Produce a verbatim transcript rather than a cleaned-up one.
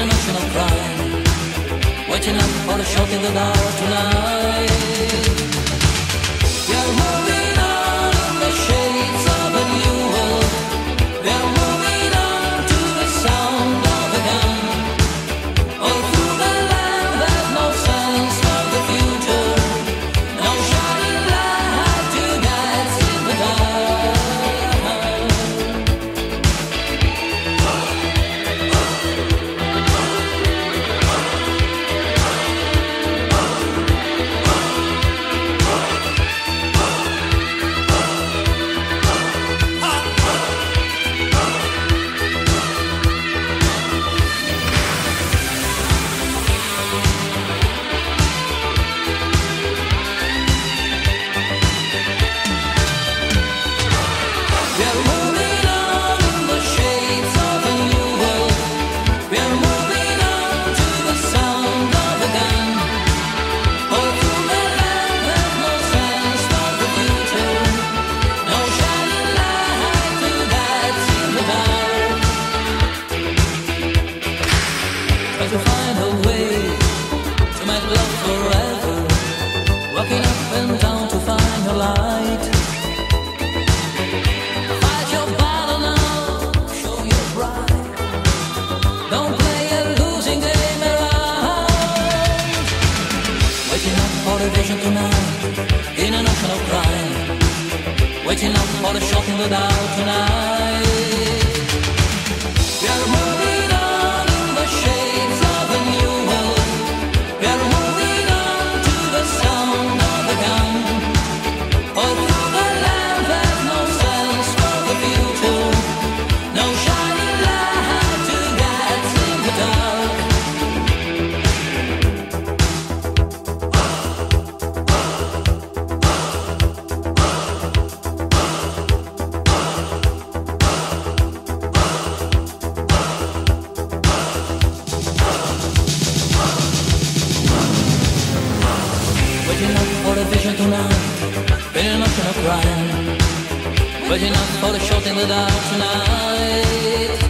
an ocean of crying, waiting up for the shot in the dark tonight. We are moving on in the shades of a new world. We are moving on to the sound of a gun. All through the land there's no sense for the future, no shining light to guide in the dark. To find a way to make love forever, walking up and down to find your light. Fight your battle now, show your pride. Don't play a losing game around. Waiting up for a vision tonight, in an ocean of crime. Waiting up for the shot in the dark tonight. We are moving on in the shades of a new world. We are moving on to the sound of the gun. All through the land there's no sense for the future, no shining light to guide in the dark. Waiting up for a vision tonight, in an ocean of crying. Waiting up for the shot in the dark tonight.